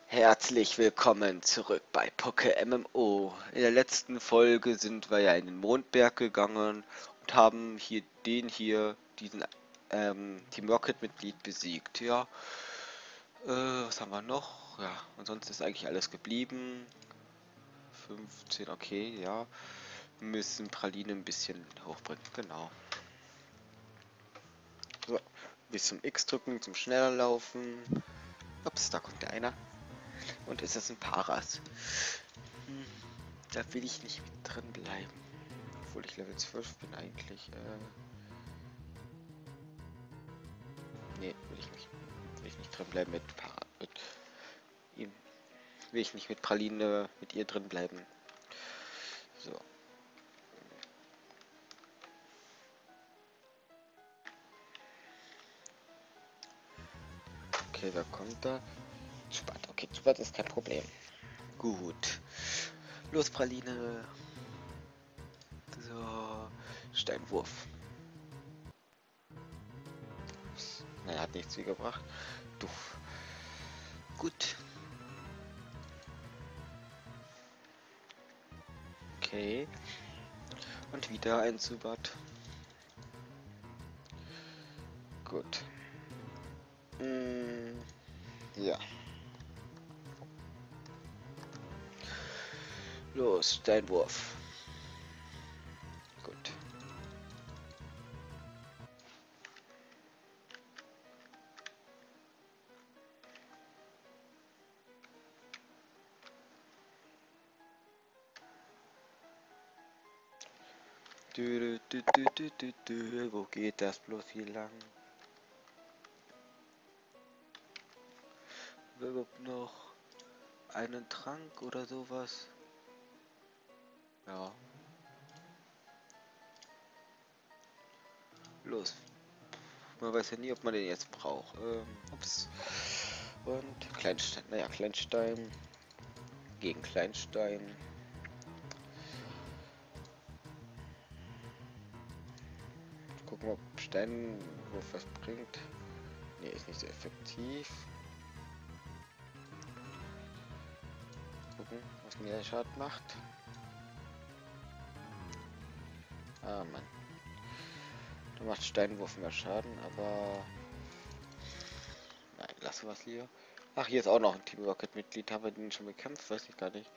Herzlich willkommen zurück bei Poké MMO. In der letzten Folge sind wir ja in den Mondberg gegangen und haben diesen Team Rocket Mitglied besiegt. Ja, was haben wir noch? Ja, ansonsten ist eigentlich alles geblieben. 15, okay, ja. Wir müssen Praline ein bisschen hochbringen, genau. So, bis zum X drücken, zum schneller laufen. Ups, da kommt der einer. Und ist es ein Paras? Da will ich nicht mit drin bleiben. Obwohl ich Level 12 bin eigentlich. Nee, will ich nicht drin bleiben mit ihm. Will ich nicht mit Praline mit ihr drin bleiben. So. Okay, wer kommt da? Zubat. Okay, Zubat ist kein Problem. Gut. Los, Praline. So. Steinwurf. Naja, hat nichts wie gebracht. Duff. Gut. Okay. Und wieder ein Zubat. Gut. Ja. Los, Steinwurf. Gut. Wo geht das bloß hier lang? Überhaupt noch einen Trank oder sowas? Ja. Los. Man weiß ja nie, ob man den jetzt braucht. Ups. Und Kleinstein. Naja, Kleinstein gegen Kleinstein. Gucken, ob Steinwurf was bringt. Nee, ist nicht so effektiv. Gucken, was mir der Schaden macht. Ah, Mann. Da macht Steinwurf mehr Schaden, aber... Nein, lassen wir es lieber. Ach, hier ist auch noch ein Team Rocket Mitglied. Haben wir den schon bekämpft? Weiß ich gar nicht.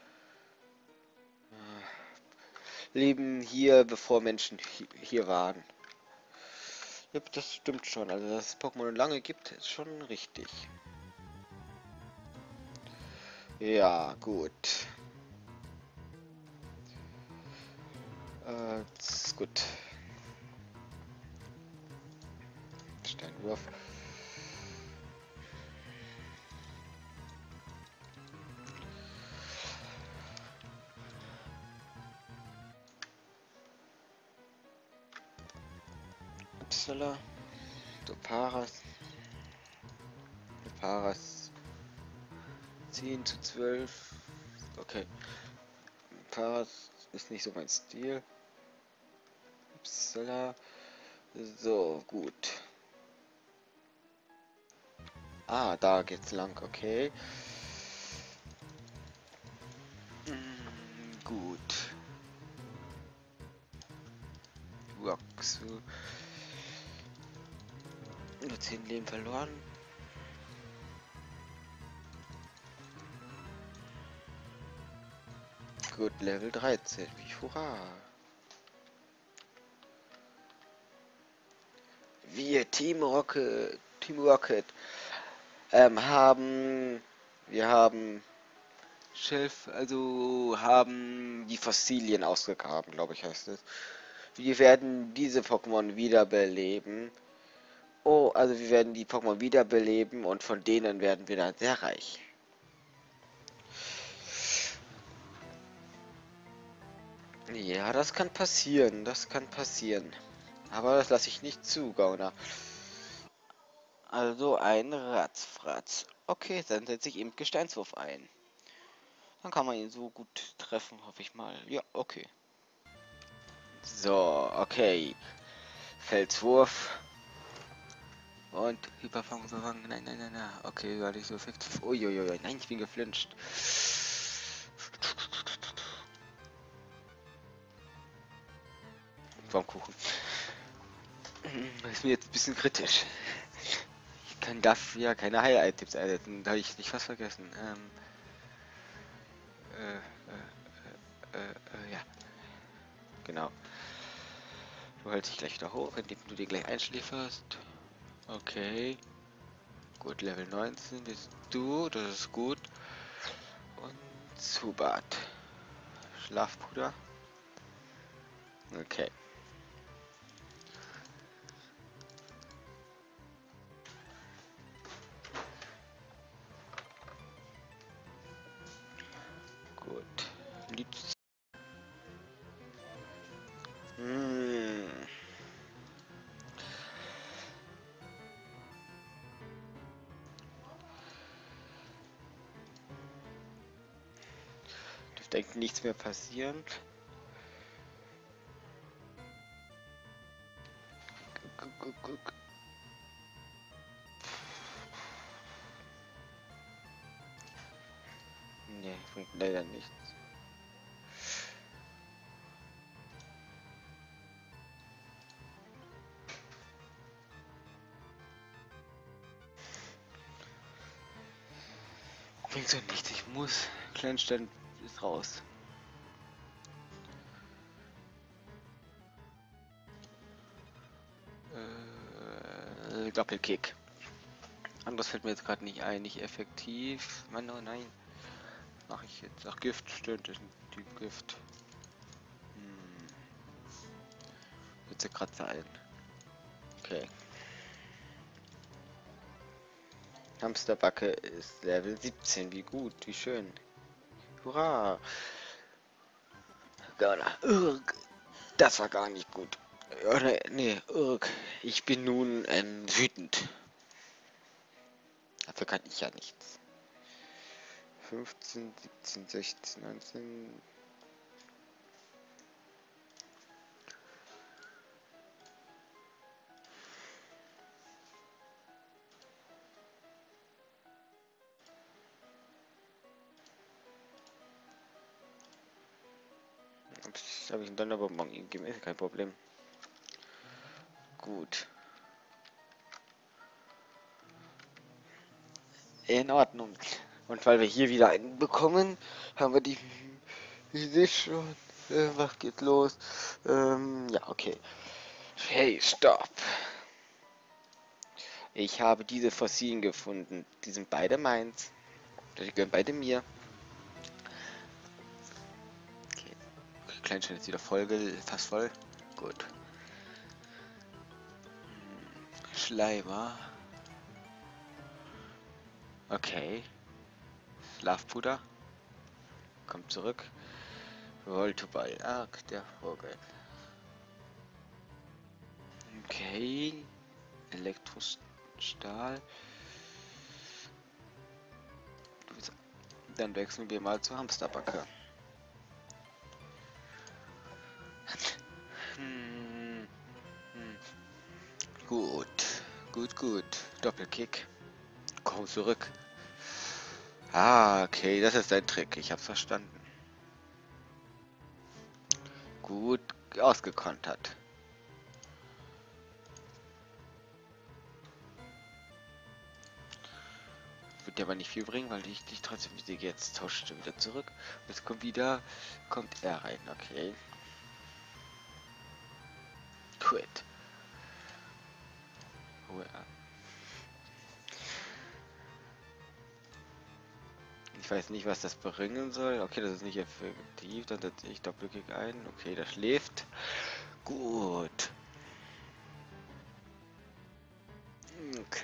Leben hier, bevor Menschen hier waren. Ja, das stimmt schon. Also, dass es Pokémon lange gibt, ist schon richtig. Ja, gut. Ist gut. Steinwurf. Upsala. So, Paras. Paras. 10:12. Okay. Paras ist nicht so mein Stil. Upsala. So, gut. Ah, da geht's lang, okay. Gut. Waxu. Nur 10 Leben verloren. Gut, Level 13. Wie hurra. Wir Team Rocket wir haben haben die Fossilien ausgegraben, glaube ich heißt es. Wir werden diese Pokémon wiederbeleben. Oh, also wir werden die Pokémon wiederbeleben und von denen werden wir dann sehr reich. Ja, das kann passieren, Aber das lasse ich nicht zu, Gauner. Also ein Ratzfratz. Okay, dann setze ich eben Gesteinswurf ein. Dann kann man ihn so gut treffen, hoffe ich mal. Ja, okay. So, okay. Felswurf. Und Hyperfang, nein, nein, nein, nein. Okay, war nicht so effektiv. Uiuiui, nein, ich bin geflincht. Vom Kuchen. Das ist mir jetzt ein bisschen kritisch. Ich kann dafür ja keine Heil-Items einsetzen. Da habe ich nicht fast vergessen. Ja, genau. Du hältst dich gleich wieder hoch, indem du dir gleich einschläferst. Okay. Gut, Level 19 bist du, das ist gut. Und Zubat. Schlafpuder. Okay. Gut. Liebst. Hm. Dürfte eigentlich nichts mehr passieren. Guck. Nee, bringt leider nichts. Bringt so nichts. Ich muss. Kleinstein ist raus. Doppelkick. Anderes fällt mir jetzt gerade nicht ein, nicht effektiv. Mann, oh nein. Mache ich jetzt. Ach, Gift, stimmt, das ist ein Typ Gift. Wird ja gerade sein. Okay. Hamsterbacke ist Level 17, wie gut, wie schön. Hurra! Irg. Das war gar nicht gut. Nee, Irg. Ich bin nun wütend. Dafür kann ich ja nichts. 15, 17, 16, 19. Ups, habe ich einen Donnerbonbon gegeben, ist kein Problem. Gut. In Ordnung. Und weil wir hier wieder einen bekommen, haben wir die. Ich sehe schon. Was geht los? Ja, okay. Hey, stopp. Ich habe diese Fossilien gefunden. Die sind beide meins. Die gehören beide mir. Okay. Kleinstein ist wieder voll, fast voll. Gut. Schleimer. Okay. Schlafpuder. Kommt zurück. Voltoball. Ach, der Vogel. Okay. Elektrostahl. Dann wechseln wir mal zur Hamsterbacke. Gut. Doppelkick. Komm zurück. Ah, okay, das ist dein Trick. Ich hab's verstanden. Gut ausgekontert. Wird dir aber nicht viel bringen, weil ich dich trotzdem besiege. Jetzt tauscht du wieder zurück. Jetzt kommt er rein. Okay. Quit. Ich weiß nicht, was das bringen soll. Okay, das ist nicht effektiv. Dann setze ich Doppelkick ein. Okay, der schläft. Gut. Okay.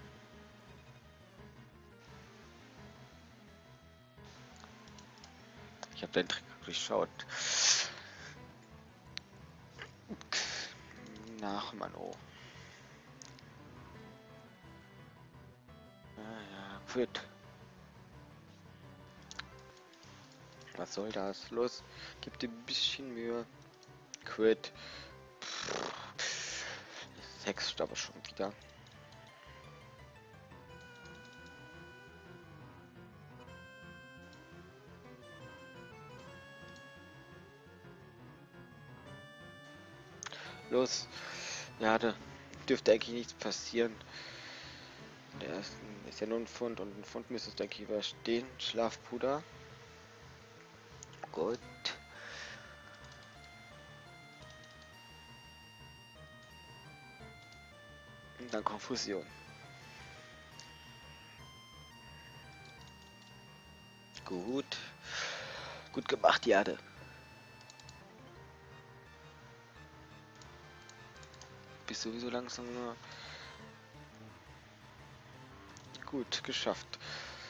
Ich habe deinen Trick durchschaut. Nach Mano. Ja, quit. Was soll das? Los, gib dir ein bisschen Mühe. Quit. Text aber schon wieder. Los. Ja, da dürfte eigentlich nichts passieren. Der ersten ist ja nur ein Pfund und ein Pfund müsste es, denke ich, überstehen. Schlafpuder. Gut. Und dann Konfusion. Gut. Gut gemacht, Jade. Bist sowieso langsam nur. Gut, geschafft.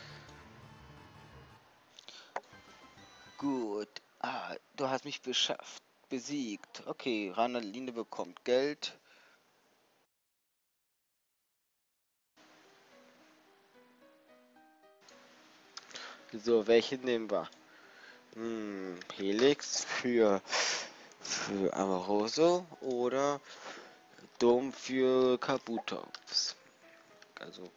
Gut. Ah, du hast mich beschafft. Besiegt. Okay, Ranaline bekommt Geld. So, welche nehmen wir? Helix für Amoroso oder Dom für Kabutops. Also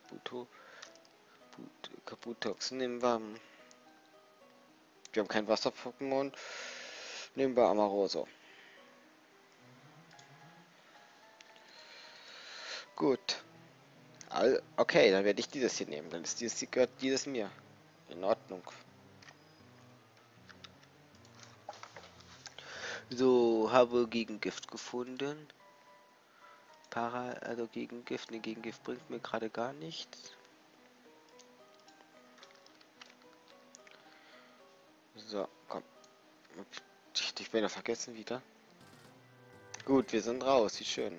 Kabutops nehmen wir. Wir haben kein Wasser-Pokémon. Nehmen wir Amoroso. Gut. Okay, dann werde ich dieses hier nehmen. Dann ist dieses hier gehört dieses mir. In Ordnung. So, habe Gegengift gefunden. Also Gegengift. Ne, Gegengift bringt mir gerade gar nichts. So, komm. Ich bin ja vergessen wieder. Gut, wir sind raus. Wie schön.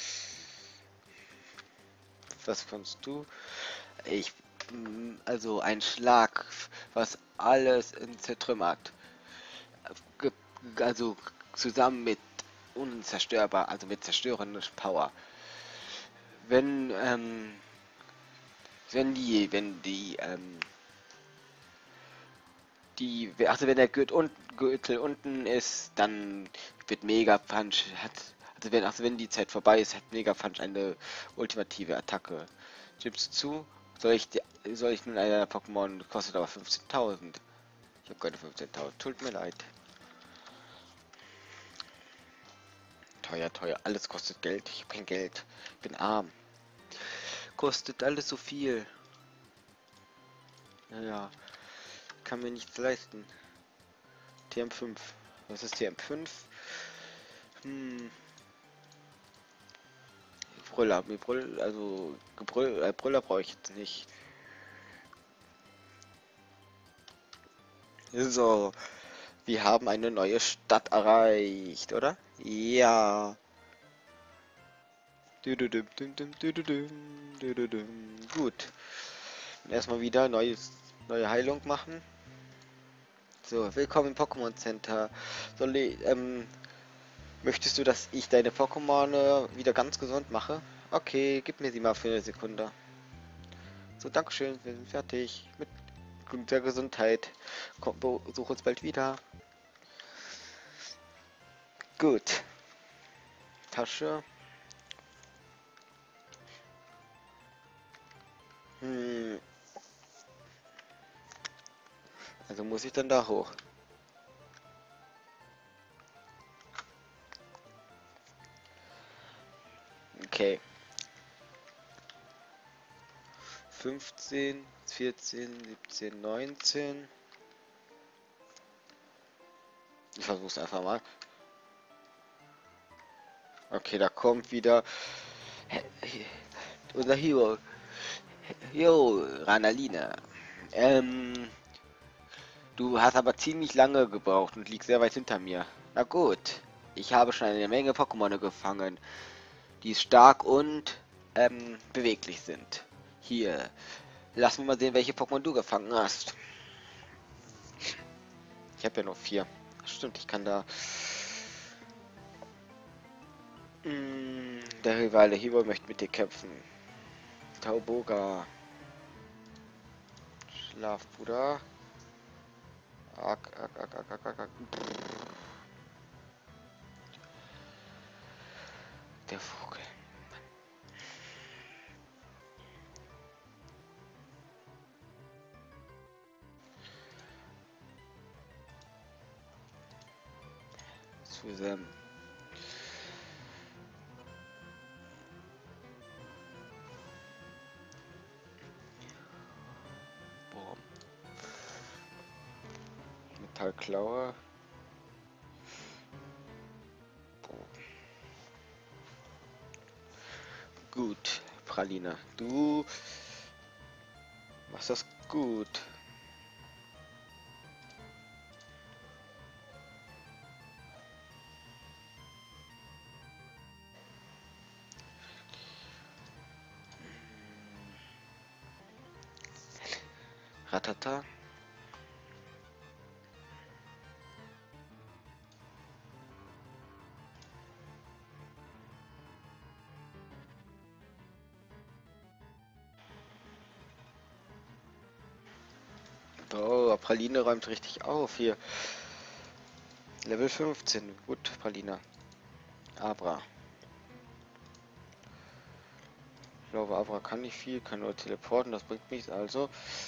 Was kannst du? Also ein Schlag, was alles zertrümmert. Ge- Also zusammen mit unzerstörbar, also mit zerstörender Power. Wenn, also wenn der Gürtel unten ist, dann wird Mega Punch, wenn die Zeit vorbei ist, hat Mega Punch eine ultimative Attacke. Gibst zu? Soll ich nun einer Pokémon, kostet aber 15.000. Ich habe keine 15.000, tut mir leid. Teuer, teuer, alles kostet Geld. Ich habe kein Geld. Ich bin arm. Kostet alles so viel. Naja, kann mir nichts leisten. TM5. Was ist TM5? Hm, Brüller brauche ich jetzt nicht. So, wir haben eine neue Stadt erreicht, oder? Ja. Düdüdüm, düm, düm, düdüdüm, düdüdüm. Gut. Erstmal wieder neue Heilung machen. So, willkommen im Pokémon Center. Möchtest du, dass ich deine Pokémon wieder ganz gesund mache? Okay, gib mir sie mal für eine Sekunde. So, Dankeschön, wir sind fertig mit guter Gesundheit. Komm, besuch uns bald wieder. Gut. Tasche. Hm, also muss ich dann da hoch. Okay. 15, 14, 17, 19. Ich versuch's einfach mal. Okay, da kommt wieder unser Hero. Jo, Ranalina. Du hast aber ziemlich lange gebraucht und liegst sehr weit hinter mir. Na gut. Ich habe schon eine Menge Pokémon gefangen, die stark und beweglich sind. Hier, lass mich mal sehen, welche Pokémon du gefangen hast. Ich habe ja nur 4. Stimmt, ich kann da. Der Rivale Hero möchte mit dir kämpfen. Tauboga. Schlafbruder. Ak. Der Vogel. Zusammen. Metallklaue. Gut, Praline, du machst das gut. Ratata. Oh, Praline räumt richtig auf hier. Level 15. Gut, Praline. Abra. Ich glaube, Abra kann nicht viel, kann nur teleporten, das bringt nichts. Also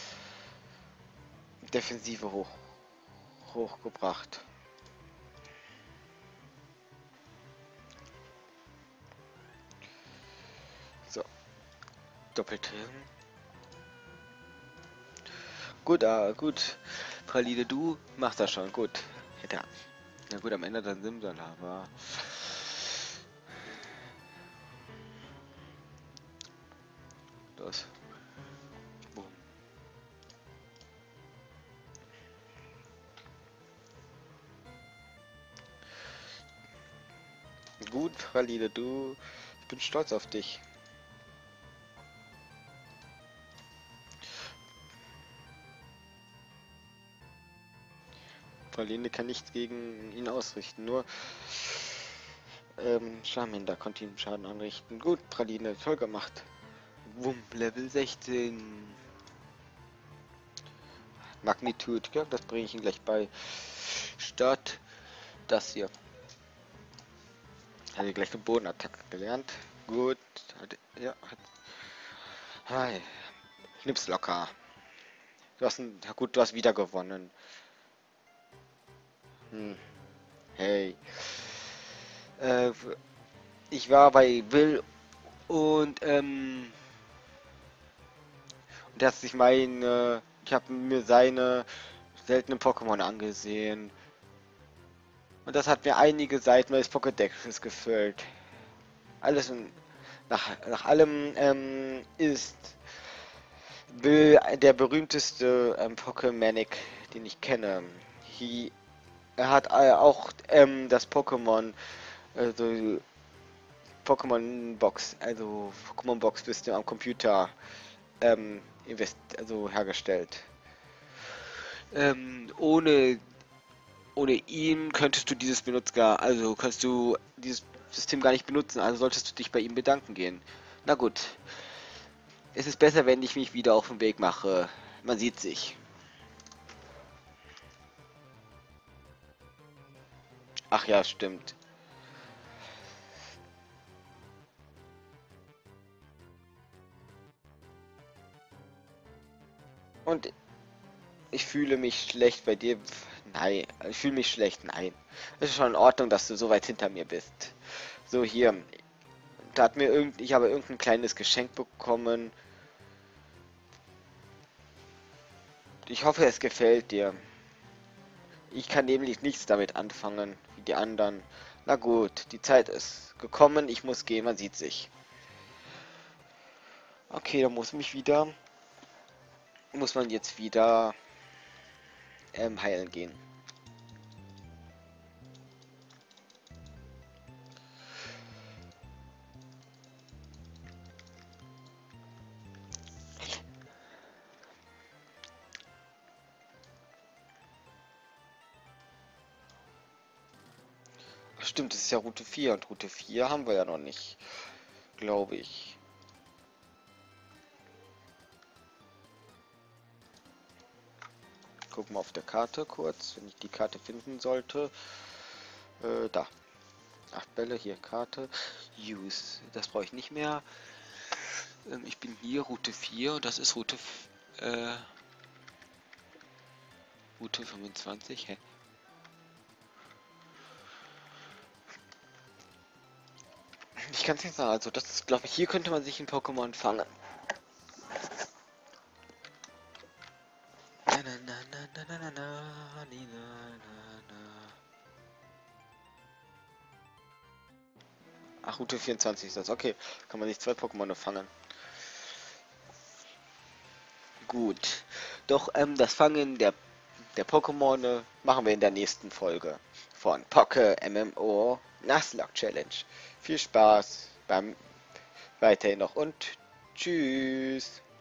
Defensive hochgebracht. So, doppelte. Gut, gut. Praline, du machst das schon. Gut. Ja, na gut, am Ende dann Simsal, aber los. Boom. Gut, Praline, du. Ich bin stolz auf dich. Praline kann nichts gegen ihn ausrichten, nur Charmander konnte ihm Schaden anrichten. Gut, Praline, toll gemacht. Wumm, Level 16. Magnitude, ja, das bringe ich ihm gleich bei. Statt das hier. Hat er gleich eine Bodenattacke gelernt. Gut, Hi, nimm's locker. Du hast ja gut, du hast wieder gewonnen. Hey. Äh, ich war bei Will und der hat sich ich habe mir seine seltenen Pokémon angesehen. Und das hat mir einige Seiten meines Pokédexes gefüllt. Alles nach allem ist Will der berühmteste Pokémanic, den ich kenne. Er hat auch das Pokémon, also Pokémon Box, also Pokémon Box System am Computer hergestellt. Ohne ihn könntest du könntest du dieses System gar nicht benutzen, also solltest du dich bei ihm bedanken gehen. Na gut, es ist besser, wenn ich mich wieder auf den Weg mache. Man sieht sich. Ach ja, stimmt. Und ich fühle mich schlecht bei dir. Nein, ich fühle mich schlecht. Nein. Es ist schon in Ordnung, dass du so weit hinter mir bist. So, hier. Ich habe irgendein kleines Geschenk bekommen. Ich hoffe, es gefällt dir. Ich kann nämlich nichts damit anfangen, wie die anderen. Na gut, die Zeit ist gekommen. Ich muss gehen, man sieht sich. Okay, dann muss man jetzt wieder heilen gehen. Stimmt, es ist ja Route 4 und Route 4 haben wir ja noch nicht, glaube ich. Gucken wir auf der Karte kurz, wenn ich die Karte finden sollte. Da. 8 Bälle, hier Karte. Use. Das brauche ich nicht mehr. Ich bin hier, Route 4 und das ist Route 25. Hä? Ich kann es nicht sagen, also das ist, glaube ich, hier könnte man sich ein Pokémon fangen. Na, na, na, na, na, na, na, na, na. Ach, Route 24 ist das. Okay, kann man nicht zwei Pokémon fangen. Gut. Doch das Fangen der Pokémon machen wir in der nächsten Folge von Poké MMO Nuzlocke Challenge. Viel Spaß beim weiterhin noch und tschüss.